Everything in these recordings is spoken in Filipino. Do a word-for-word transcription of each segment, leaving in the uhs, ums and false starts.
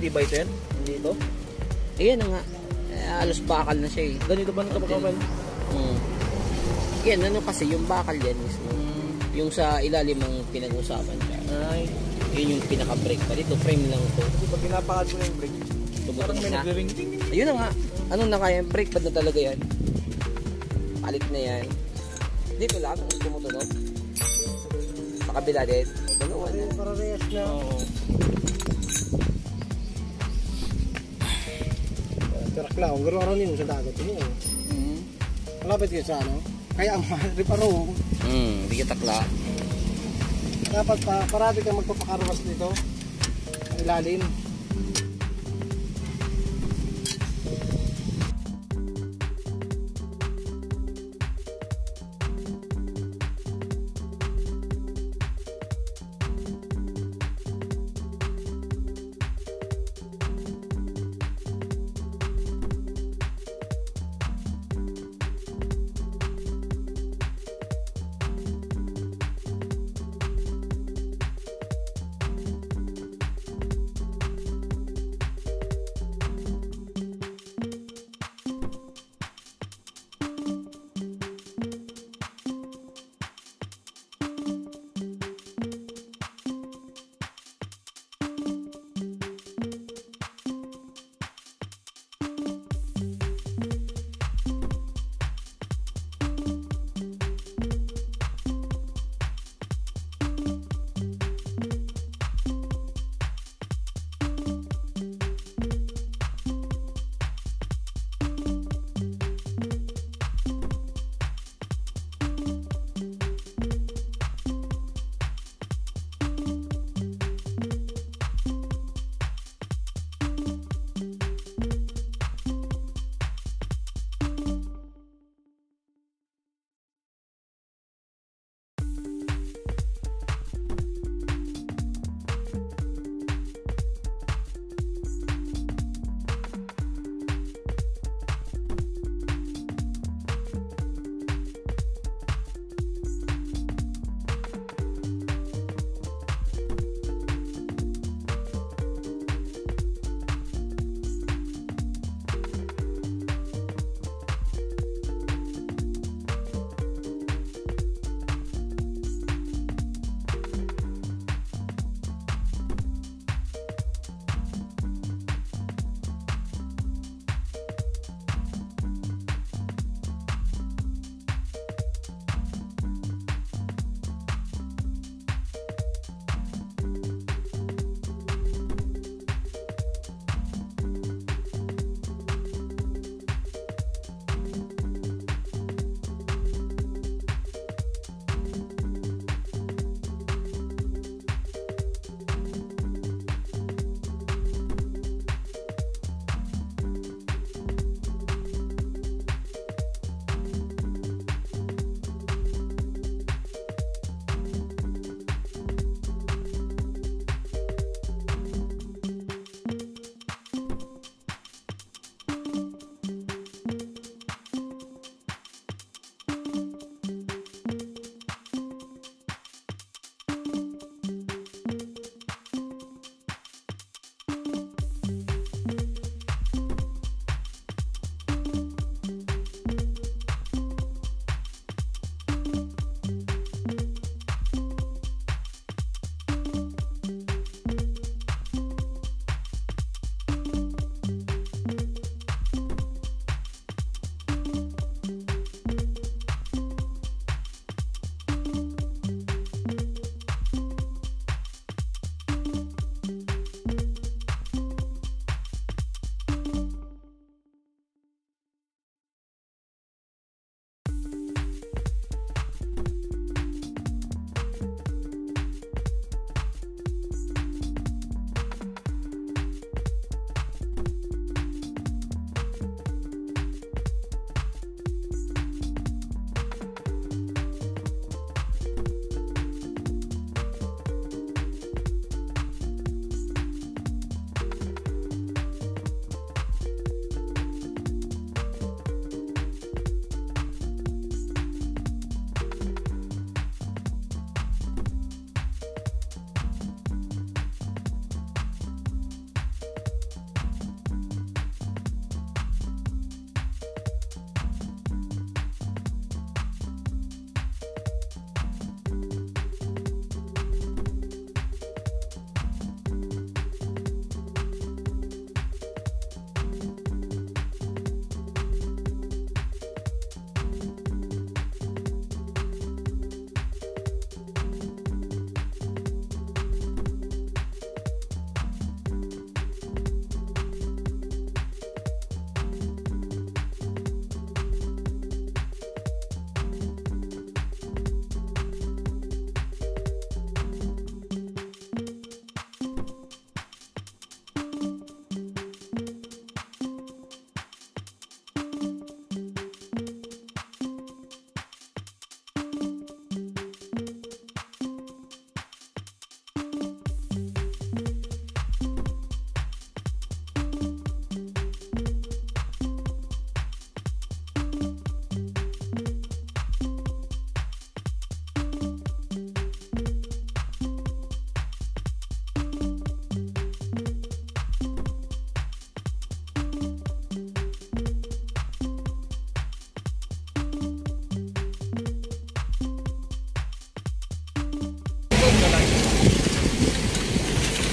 Hindi ba ito yan? Hindi ito? Ayan na nga. Eh, halos bakal na siya eh. Ganito ba nakapakapal? Hmm. Yan, ano kasi yung bakal yan mismo. Hmm. Yung sa ilalim ang pinag-usapan siya. Ay. Yun yung pinaka-brake pa dito. Frame lang to. Kasi pag pinapakad mo na yung brake, parang may na. nagre-ring. Ayun na nga. Ano na kaya? Brake pad na talaga yan. Palit na yan. Dito lang. Tumutunog. Sa kabila din. Dalawa na. Para reyes na. Oo. Tirak lang. Ang garo-garo nyo sa dagat. Ano eh. Hmm. Malapit kayo sa ano. Kaya ang riparo. Hmm. Hindi ka takla. Dapat pa, parati kang magpapakarwas dito. Ang ilalim.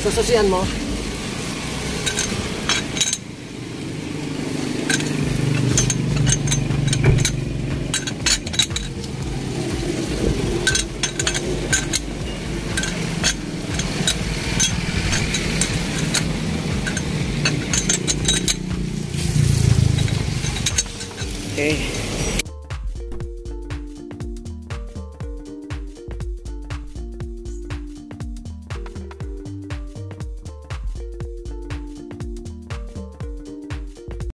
Sasusian mo. Okay.